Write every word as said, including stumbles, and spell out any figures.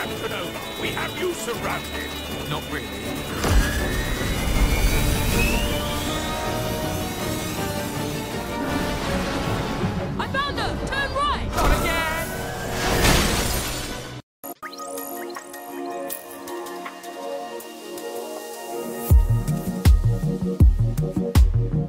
Captain Over, we have you surrounded. Not really. I found her! Turn right! Not again!